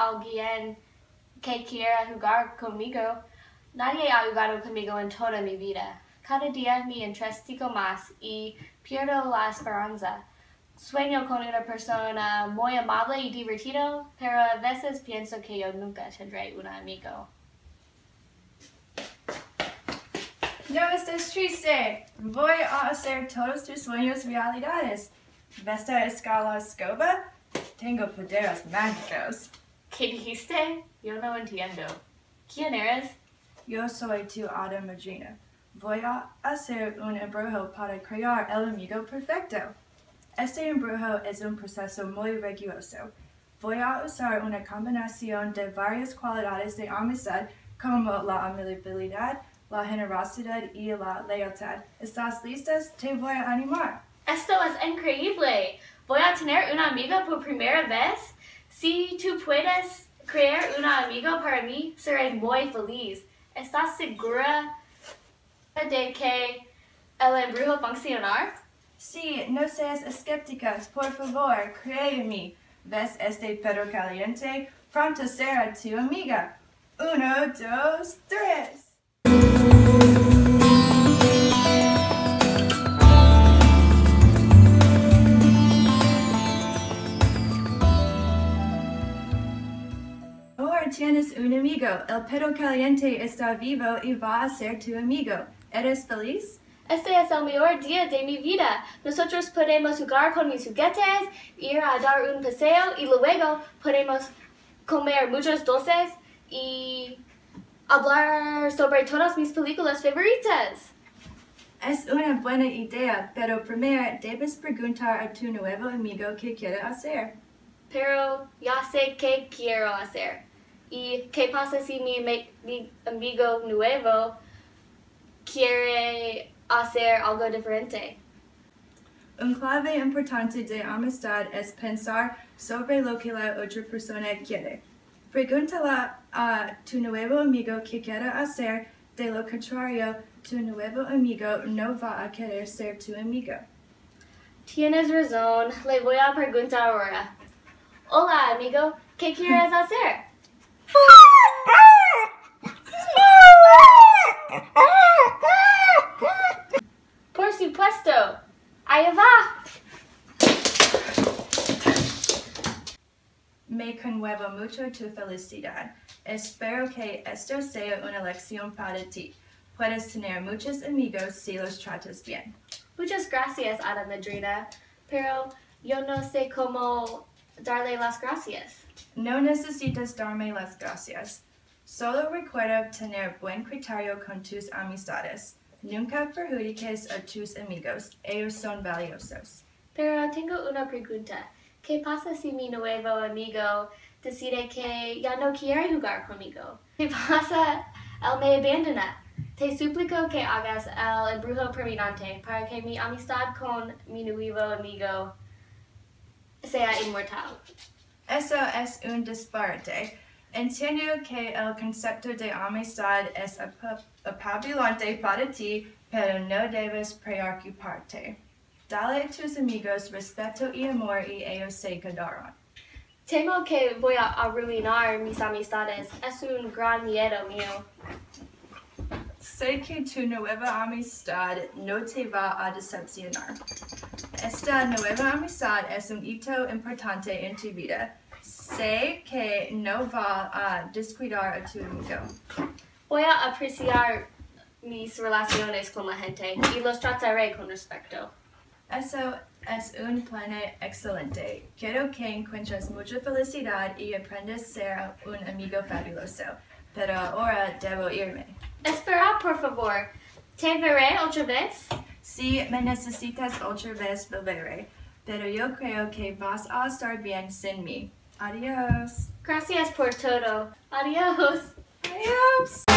alguien que quiera jugar conmigo. Nadie ha jugado conmigo en toda mi vida. Cada día me entristezco más y pierdo la esperanza. Sueño con una persona muy amable y divertido, pero a veces pienso que yo nunca tendré un amigo. No estés triste. Voy a hacer todos tus sueños realidades. ¿Ves a escala escoba? Tengo poderes mágicos. ¿Qué dijiste? Yo no entiendo. ¿Quién eres? Yo soy tu hada madrina. Voy a hacer un embrujo para crear el amigo perfecto. Este embrujo es un proceso muy riguroso. Voy a usar una combinación de varias cualidades de amistad como la amabilidad, la generosidad y la lealtad. ¿Estás listas? Te voy a animar. Esto es increíble. Voy a tener un amigo por primera vez. Si tú puedes crear un amigo para mí, seré muy feliz. ¿Estás segura de que el embrujo funcionará? Sí, no seas escépticas, por favor, cree en mí. ¿Ves este perro caliente? Pronto será tu amiga. 1, 2, 3. Ahora tienes un amigo. El perro caliente está vivo y va a ser tu amigo. ¿Eres feliz? Este es el mejor día de mi vida. Nosotros podemos jugar con mis juguetes, ir a dar un paseo y luego podemos comer muchos dulces y hablar sobre todas mis películas favoritas. Es una buena idea, pero primero debes preguntar a tu nuevo amigo qué quiere hacer. Pero ya sé qué quiero hacer. ¿Y qué pasa si mi amigo nuevo quiere hacer algo diferente? Un clave importante de amistad es pensar sobre lo que la otra persona quiere. Pregúntale a tu nuevo amigo qué quiere hacer, de lo contrario, tu nuevo amigo no va a querer ser tu amigo. Tienes razón, le voy a preguntar ahora. Hola, amigo, ¿qué quieres hacer? Por supuesto. Allá va. Me conmueve mucho tu felicidad. Espero que esto sea una lección para ti. Puedes tener muchos amigos si los tratas bien. Muchas gracias, hada madrina, pero yo no sé cómo darle las gracias. No necesitas darme las gracias. Solo recuerda tener buen criterio con tus amistades. Nunca perjudiques a tus amigos. Ellos son valiosos. Pero tengo una pregunta. ¿Qué pasa si mi nuevo amigo decide que ya no quiere jugar conmigo? ¿Qué pasa? Él me abandona. Te suplico que hagas el embrujo permanente para que mi amistad con mi nuevo amigo sea inmortal. Eso es un disparate. Entiendo que el concepto de amistad es apabullante para ti, pero no debes preocuparte. Dale a tus amigos respeto y amor y ellos se quedarán. Temo que voy a arruinar mis amistades. Es un gran miedo mío. Sé que tu nueva amistad no te va a decepcionar. Esta nueva amistad es un hito importante en tu vida. Sé que no va a descuidar a tu amigo. Voy a apreciar mis relaciones con la gente y los trataré con respeto. Eso es un plan excelente. Quiero que encuentres mucha felicidad y aprendas a ser un amigo fabuloso. Pero ahora debo irme. Espera, por favor. ¿Te veré otra vez? Si me necesitas otra vez, volveré. Pero yo creo que vas a estar bien sin mí. Adiós. Gracias por todo. Adiós. Adiós.